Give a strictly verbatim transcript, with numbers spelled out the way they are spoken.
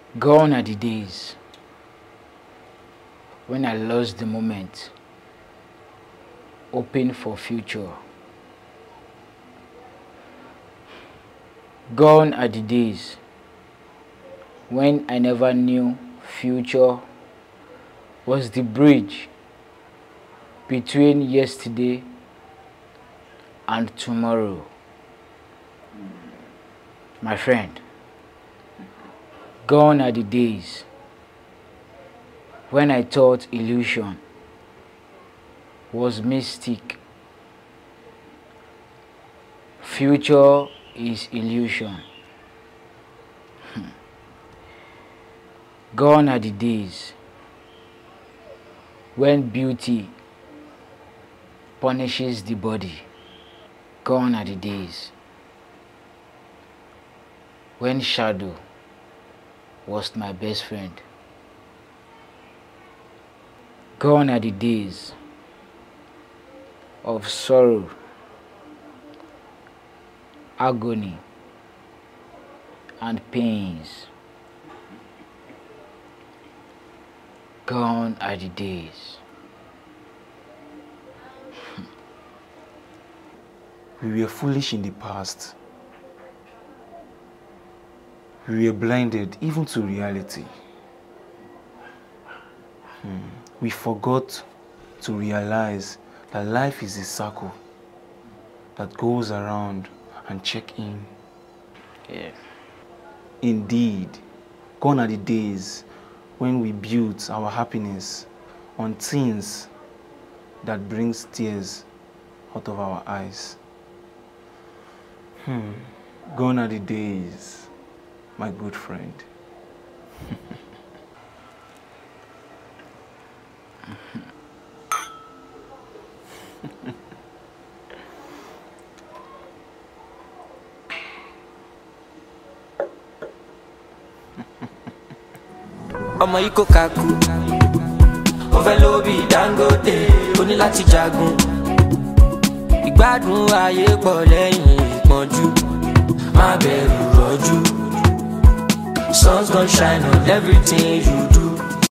Gone are the days when I lost the moment, hoping for future. Gone are the days when I never knew future was the bridge between yesterday and tomorrow. My friend, gone are the days when I thought illusion was mystic. Future is illusion. Gone are the days when beauty punishes the body. Gone are the days when shadow was my best friend. Gone are the days of sorrow, agony, and pains. Gone are the days. We were foolish in the past. We were blinded even to reality. Hmm. We forgot to realize that life is a circle that goes around and check in. Yeah. Indeed, gone are the days when we built our happiness on things that brings tears out of our eyes. Hmm. Gone are the days, my good friend. Ọmọ yìí kò kakú, ó fẹ́ lóbi Dangote, ó ní láti jagun. Ìgbádùn ayé pọ̀ lẹ́yìn ìpọ́njú, má bẹ̀rù rọ́jú. Sun's gonna shine on everything you do.